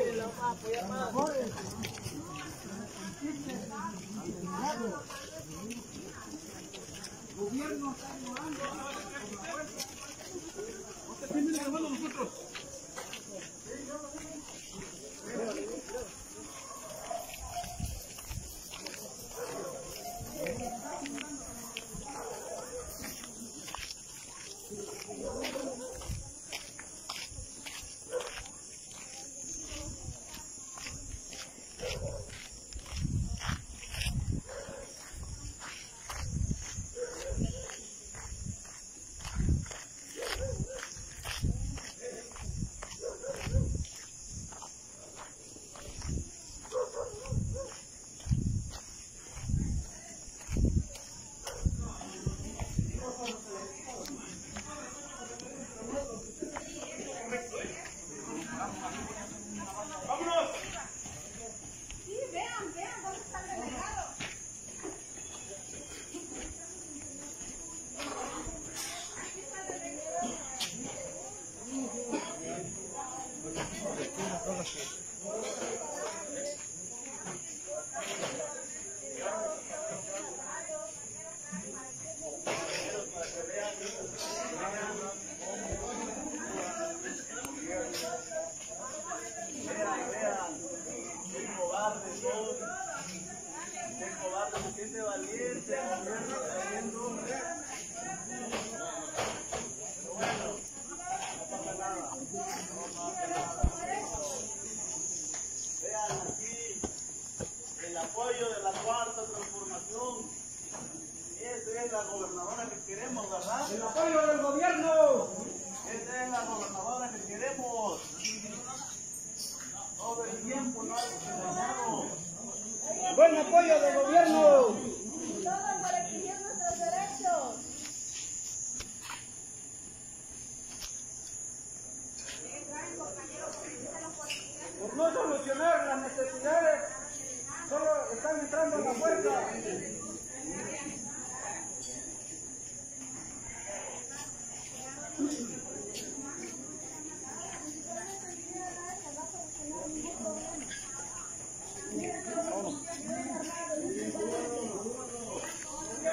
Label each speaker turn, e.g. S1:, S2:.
S1: Gobierno está ignorando. Nosotros.
S2: La gobernadora que queremos, ¿verdad?
S1: El apoyo del gobierno.
S2: Esa es la gobernadora que queremos. Todo el tiempo no ha enseñado.
S1: Buen apoyo del gobierno.